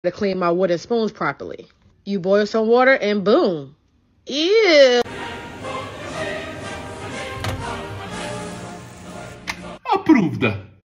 to clean my wooden spoons properly. You boil some water and boom. Ew. Approved.